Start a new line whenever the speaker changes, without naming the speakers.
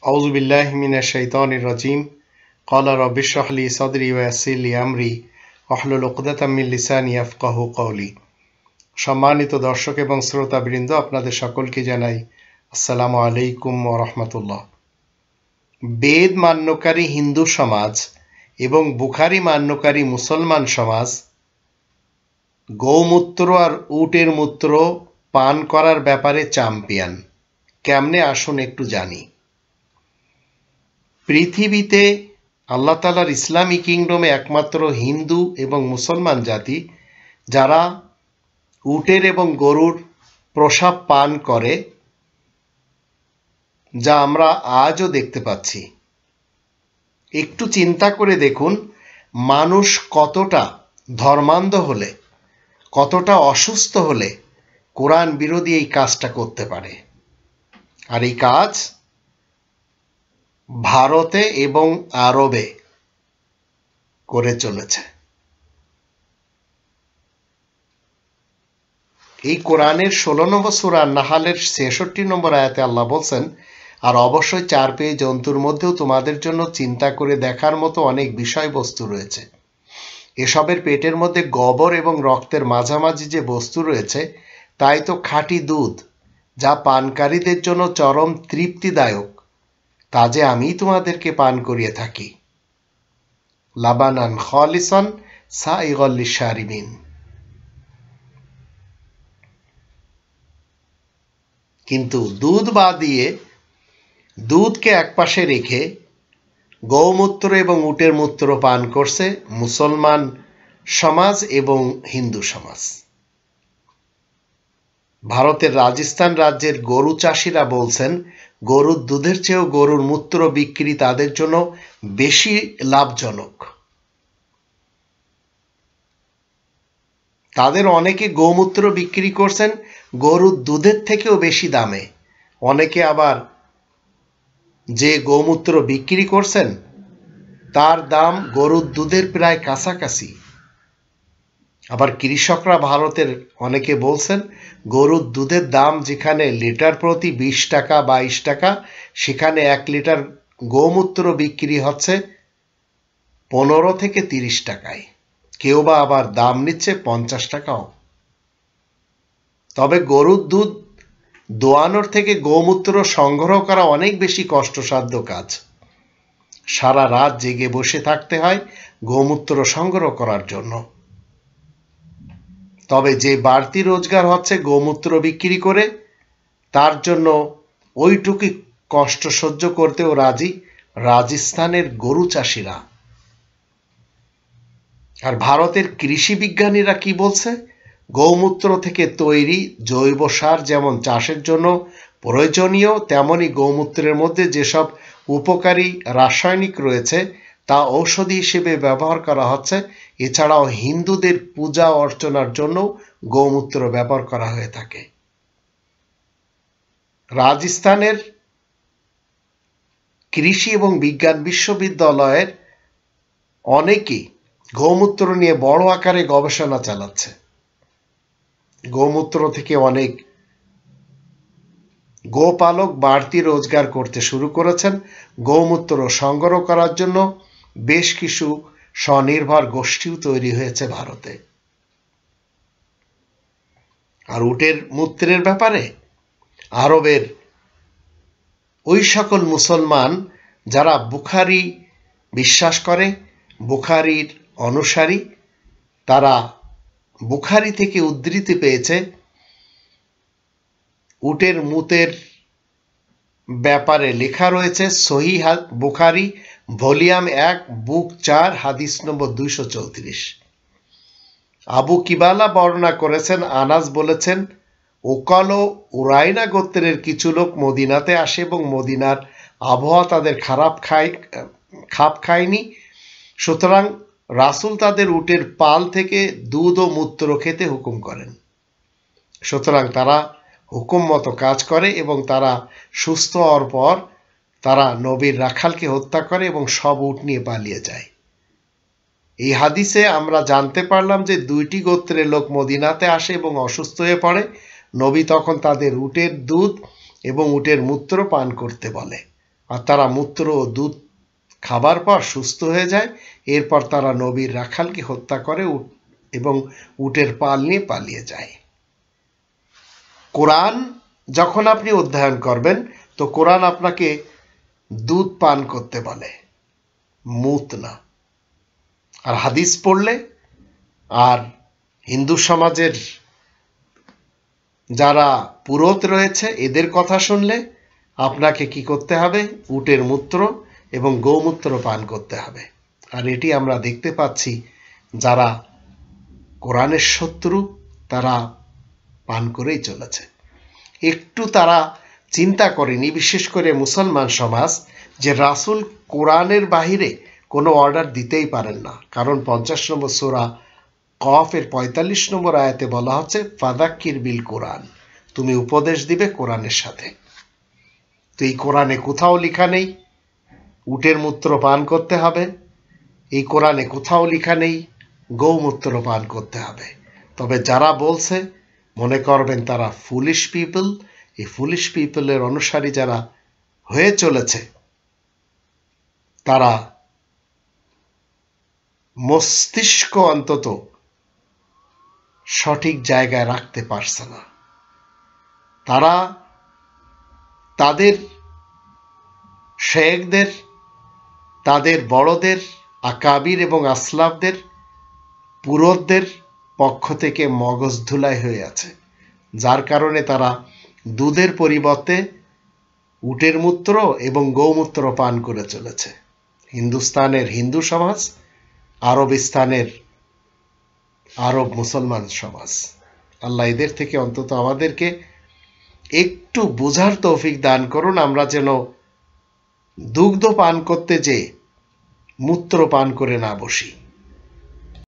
আউযু বিল্লাহি মিনাশ শাইতানির রাজিম। ক্বালা রাব্বি ইশরাহ লি সাদরি ওয়া ইয়াসসির লি আমরি ওয়াহলুল উকদাতাম মিন লিসানি ইয়াফকাহু কওলি। সম্মানিত দর্শক এবং শ্রোতাবৃন্দ, আপনাদের সকলকে জানাই আসসালামু আলাইকুম ওয়া রাহমাতুল্লাহ। বেদ মান্যকারী হিন্দু সমাজ এবং বুখারী মান্যকারী মুসলমান সমাজ গৌমূত্র আর উটের মূত্র পান করার ব্যাপারে চ্যাম্পিয়ন। কেমনে আসুন একটু জানি। পৃথিবীতে আল্লাহ তাআলার ইসলামী কিংডমে একমাত্র হিন্দু এবং মুসলমান জাতি যারা উটের এবং গরুর প্রসাব পান করে, যা আমরা আজও দেখতে পাচ্ছি। একটু চিন্তা করে দেখুন, মানুষ কতটা ধর্মান্ধ হলে, কতটা অসুস্থ হলে কোরআন বিরোধী এই কাজটা করতে পারে। আর এই কাজ ভারতে এবং আরবে করে চলেছে। এই কোরআনের 16 নম্বর সূরা নাহালের 66 নম্বর আয়াতে আল্লাহ বলছেন, আর অবশ্যই চার পেয়ে জন্তুর মধ্যেও তোমাদের জন্য চিন্তা করে দেখার মতো অনেক বিষয়বস্তু রয়েছে। এসবের পেটের মধ্যে গোবর এবং রক্তের মাঝামাঝি যে বস্তু রয়েছে, তাই তো খাঁটি দুধ, যা পানকারীদের জন্য চরম তৃপ্তিদায়ক, তা যে আমি তোমাদেরকে পান করিয়ে থাকি। লাবানান খালিসান সাইগাল লিশারিবিন। কিন্তু দুধ বাদ দিয়ে, দুধকে একপাশে রেখে গৌমূত্র এবং উটের মূত্র পান করছে মুসলমান সমাজ এবং হিন্দু সমাজ। ভারতের রাজস্থান রাজ্যের গরু চাষিরা বলছেন, গরুর দুধের চেয়েও গরুর মূত্র বিক্রি তাদের জন্য বেশি লাভজনক। তাদের অনেকে গোমূত্র বিক্রি করছেন গরুর দুধের থেকেও বেশি দামে। অনেকে আবার যে গোমূত্র বিক্রি করছেন তার দাম গরুর দুধের প্রায় কাছাকাছি। আবার কৃষকরা ভারতের অনেকে বলছেন, গরুর দুধের দাম যেখানে লিটার প্রতি 20 টাকা 22 টাকা, সেখানে 1 লিটার গোমূত্র বিক্রি হচ্ছে 15 থেকে 30 টাকায়। কেউ বা আবার দাম নিচ্ছে 50 টাকাও। তবে গরুর দুধ দোয়ানোর থেকে গোমূত্র সংগ্রহ করা অনেক বেশি কষ্টসাধ্য কাজ। সারা রাত জেগে বসে থাকতে হয় গোমূত্র সংগ্রহ করার জন্য। তবে যে বাড়তি রোজগার হচ্ছে গোমূত্র বিক্রি করে, তার জন্য ওইটুকু কষ্ট সহ্য করতেও রাজি রাজস্থানের গরু চাষিরা। আর ভারতের কৃষি বিজ্ঞানীরা কি বলছে, গৌমূত্র থেকে তৈরি জৈব সার যেমন চাষের জন্য প্রয়োজনীয়, তেমনি গৌমূত্রের মধ্যে যেসব উপকারী রাসায়নিক রয়েছে তা ঔষধি হিসেবে ব্যবহার করা হচ্ছে। এছাড়াও হিন্দুদের পূজা অর্চনার জন্য গৌমূত্র ব্যবহার করা হয়ে থাকে। রাজস্থানের কৃষি এবং বিজ্ঞান বিশ্ববিদ্যালয়ের অনেকেই গৌমূত্র নিয়ে বড় আকারে গবেষণা চালাচ্ছে। গৌমূত্র থেকে অনেক গোপালক বাড়তি রোজগার করতে শুরু করেছেন। গৌমূত্র সংগ্রহ করার জন্য বেশ কিছু স্বনির্ভর গোষ্ঠীও তৈরি হয়েছে ভারতে। আর উটের মূত্রের ব্যাপারে আরবের ওই সকল মুসলমান যারা বুখারী বিশ্বাস করে, বুখারীর অনুসারী, তারা বুখারী থেকে উদ্ধৃতি পেয়েছে উটের মুতের ব্যাপারে লেখা রয়েছে সহিহ বুখারী ভলিউম 1 বুক 4 হাদিস নম্বর 234। আবু কিবালা বর্ণনা করেছেন, আনাস বলেছেন, ওকাল ও উরাইনা গোত্রের কিছু লোক মদিনাতে আসে এবং মদিনার আবহাওয়া তাদের খাপ খায়নি, সুতরাং রাসূল তাদের উটের পাল থেকে দুধ ও মূত্র খেতে হুকুম করেন। সুতরাং তারা হুকুম মতো কাজ করে এবং তারা সুস্থ হওয়ার পর তারা নবীর রাখালকে হত্যা করে এবং সব উট নিয়ে পালিয়ে যায়। এই হাদিসে আমরা জানতে পারলাম যে দুইটি গোত্রের লোক মদিনাতে আসে এবং অসুস্থ হয়ে পড়ে। নবী তখন তাদের উটের দুধ এবং উটের মূত্র পান করতে বলে। আর তারা মূত্র ও দুধ খাবার পর সুস্থ হয়ে যায়। এরপর তারা নবীর রাখালকে হত্যা করে এবং উটের পাল নিয়ে পালিয়ে যায়। কোরআন যখন আপনি অধ্যয়ন করবেন তো কোরআন আপনাকে দুধ পান করতে বলে, মুত না। আর হাদিস পড়লে আর হিন্দু সমাজের যারা পুরোহিত রয়েছে এদের কথা শুনলে আপনাকে কি করতে হবে? উটের মূত্র এবং গৌমূত্র পান করতে হবে। আর এটি আমরা দেখতে পাচ্ছি যারা কোরআনের শত্রু তারা পান করেই চলেছে। একটু তারা চিন্তা করেনি, বিশেষ করে মুসলমান সমাজ, যে রাসূল কোরআনের বাহিরে কোনো অর্ডার দিতেই পারেন না। কারণ 50 নম্বর সূরা কফের 45 নম্বর আয়াতে বলা হচ্ছে ফাদাক্কির বিল কোরআন, তুমি উপদেশ দিবে কোরআনের সাথে। তো এই কোরআনে কোথাও লেখা নেই উটের মূত্র পান করতে হবে, এই কোরআনে কোথাও লেখা নেই গৌমূত্র পান করতে হবে। তবে যারা বলছে মনে করবেন তারা ফুলিশ পিপল। এই ফুলিশ পিপলের অনুসারী যারা হয়ে চলেছে তারা মস্তিষ্ক অন্তত সঠিক জায়গায় রাখতে পারছে না। তারা তাদের শেখদের, তাদের বড়দের, আকাবির এবং আসলাফদের, পুরোধদের পক্ষ থেকে মগজ ধুলাই হয়ে আছে, যার কারণে তারা দুধের পরিবর্তে উটের মূত্র এবং গৌমূত্র পান করে চলেছে। হিন্দুস্তানের হিন্দু সমাজ, আরবিস্তানের আরব মুসলমান সমাজ। আল্লাহ এদের থেকে অন্তত আমাদেরকে একটু বোঝার তৌফিক দান করুন, আমরা যেন দুগ্ধ পান করতে যে মূত্র পান করে না বসি।